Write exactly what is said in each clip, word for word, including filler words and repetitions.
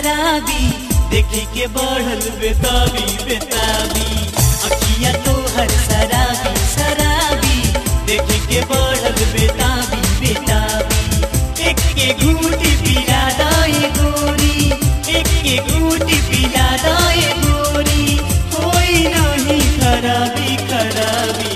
शराबी देखी के बढ़ल बेताबी बेताबी। अखिया तोहर शराबी शराबी देखी के बढ़ल बेताबी बेताबी। एक के घूटी पिला दाए गोरी, एक के घूटी पिला दाए गोरी, होई नहीं खराबी खराबी।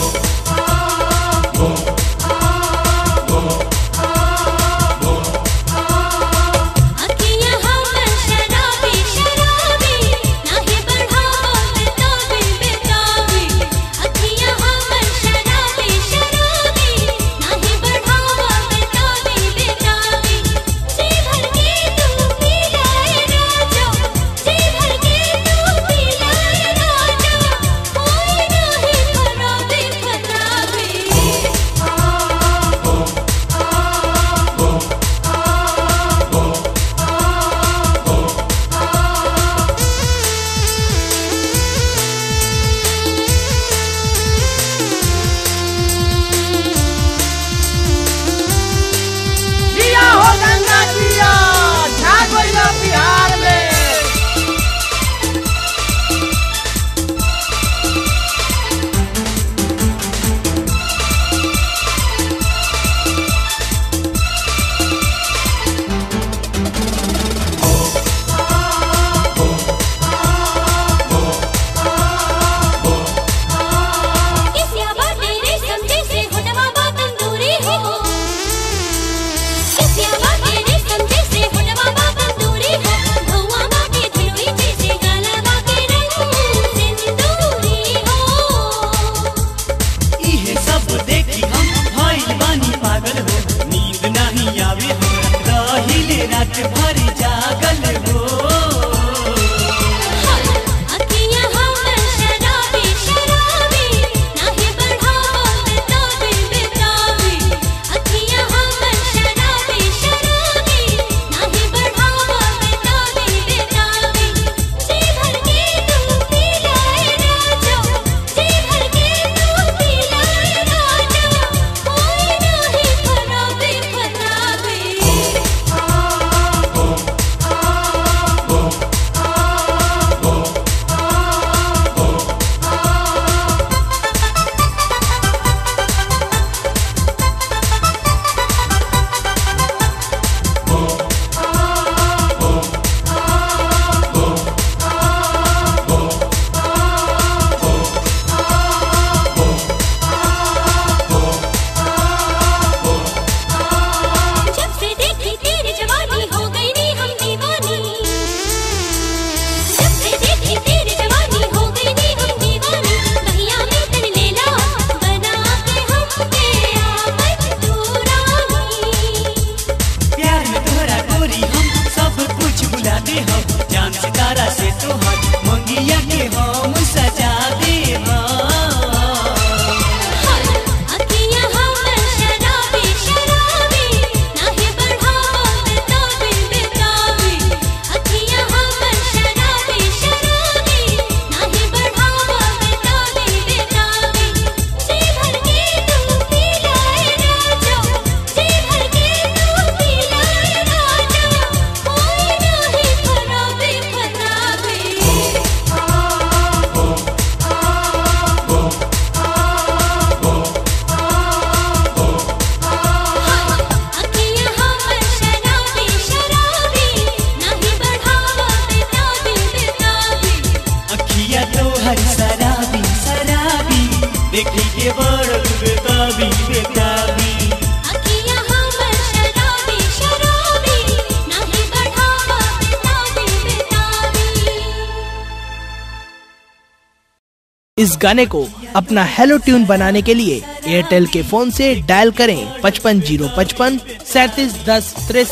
इस गाने को अपना हेलो ट्यून बनाने के लिए एयरटेल के फोन से डायल करें पचपन जीरो पचपन सैंतीस दस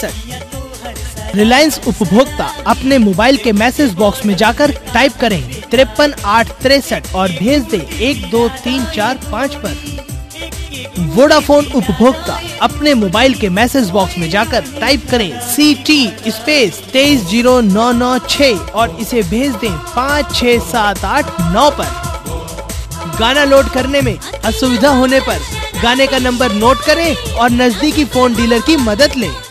तिरसठ। रिलायंस उपभोक्ता अपने मोबाइल के मैसेज बॉक्स में जाकर टाइप करें तिरपन आठ तिरसठ और भेज दे एक दो तीन चार पाँच पर। वोडाफोन उपभोक्ता अपने मोबाइल के मैसेज बॉक्स में जाकर टाइप करें सी टी स्पेस तेईस जीरो नौ नौ छह और इसे भेज दें पाँच छह सात आठ नौ पर। गाना लोड करने में असुविधा होने पर गाने का नंबर नोट करें और नजदीकी फोन डीलर की मदद लें।